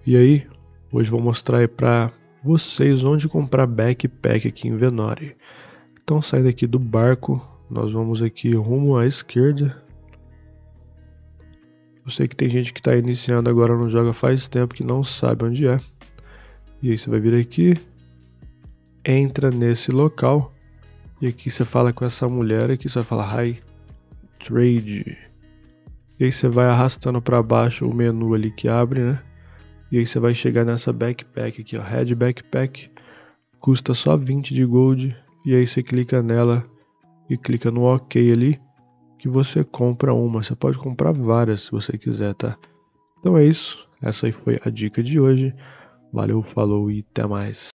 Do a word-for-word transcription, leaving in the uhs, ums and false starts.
E aí, hoje vou mostrar aí pra vocês onde comprar backpack aqui em Venore. Então, saindo aqui do barco, nós vamos aqui rumo à esquerda. Eu sei que tem gente que está iniciando agora no jogo faz tempo que não sabe onde é. E aí você vai vir aqui, entra nesse local e aqui você fala com essa mulher aqui, você vai falar Hi Trade. E aí você vai arrastando para baixo o menu ali que abre, né? E aí você vai chegar nessa backpack aqui, ó, Red Backpack, custa só vinte de gold. E aí você clica nela e clica no OK ali, que você compra uma. Você pode comprar várias se você quiser, tá? Então é isso, essa aí foi a dica de hoje. Valeu, falou e até mais.